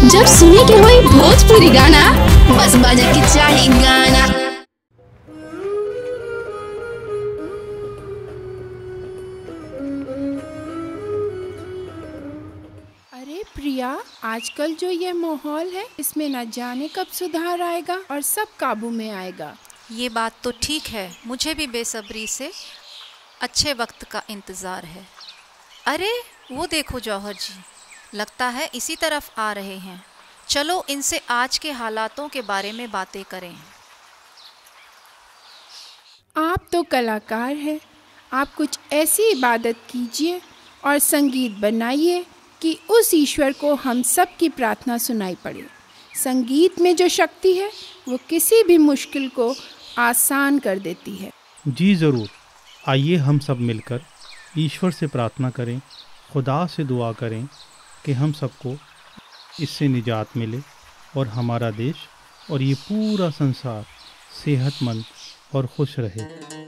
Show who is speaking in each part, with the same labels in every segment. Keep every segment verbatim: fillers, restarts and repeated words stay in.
Speaker 1: जब सुने के होई भोजपुरी गाना, बस बजे के चाही गाना।
Speaker 2: अरे प्रिया, आजकल जो ये माहौल है, इसमें न जाने कब सुधार आएगा और सब काबू में आएगा।
Speaker 3: ये बात तो ठीक है, मुझे भी बेसब्री से अच्छे वक्त का इंतज़ार है। अरे वो देखो जौहर जी, लगता है इसी तरफ आ रहे हैं। चलो इनसे आज के हालातों के बारे में बातें करें।
Speaker 2: आप तो कलाकार हैं, आप कुछ ऐसी इबादत कीजिए और संगीत बनाइए कि उस ईश्वर को हम सब की प्रार्थना सुनाई पड़े। संगीत में जो शक्ति है वो किसी भी मुश्किल को आसान कर देती है।
Speaker 4: जी ज़रूर, आइए हम सब मिलकर ईश्वर से प्रार्थना करें, खुदा से दुआ करें कि हम सबको इससे निजात मिले और हमारा देश और ये पूरा संसार सेहतमंद और खुश रहे।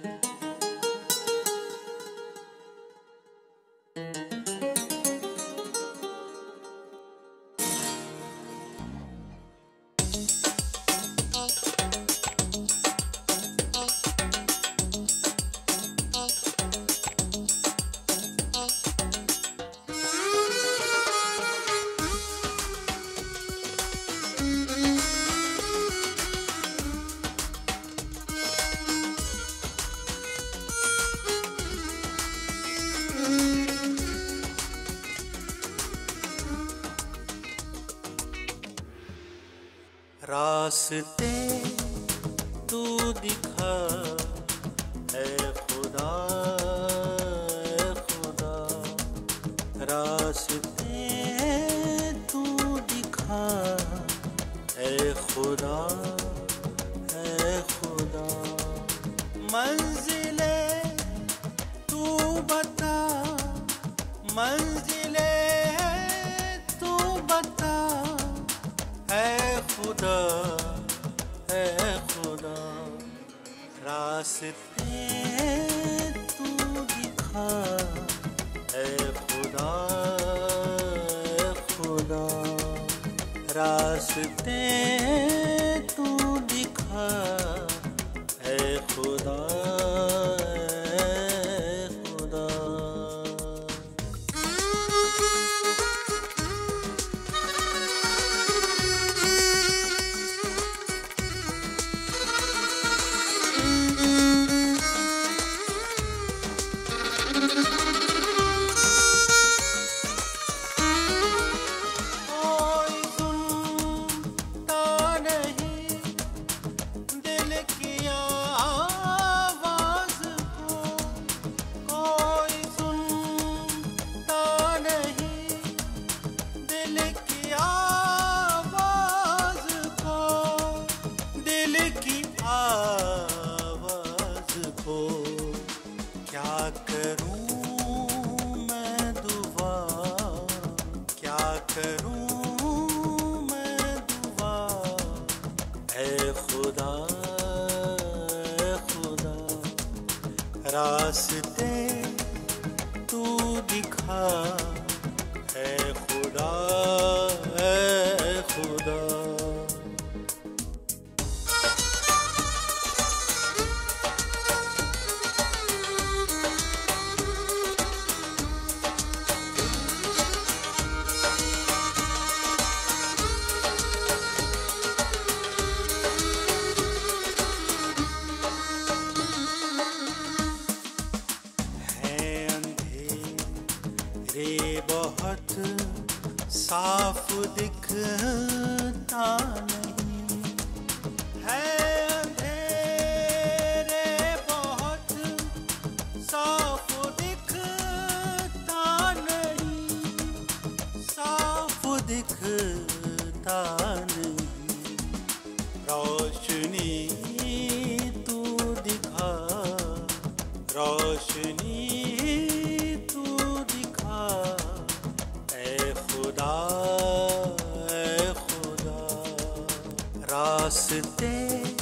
Speaker 5: रास्ते तू दिखा ऐ खुदा, ऐ खुदा। रास्ते तू दिखा ऐ खुदा, ऐ खुदा। मंजिले तू बता, मंजिले तू बता ऐ खुदा, ऐ खुदा। रास्ते तू दिखा ऐ खुदा, ऐ खुदा। रास्ते तू दिखा ऐ खुदा, ऐ खुदा। क्या करूं मैं दुआ, क्या करूं मैं दुआ। ऐ खुदा, ऐ खुदा। रास्ते तू दिखा ऐ खुदा, ऐ खुदा। रे बहुत साफ दिखता नहीं है, अंधेरे बहुत साफ दिखता नहीं, साफ दिखता नहीं। रोशनी तू दिखा, रोशनी रास्ते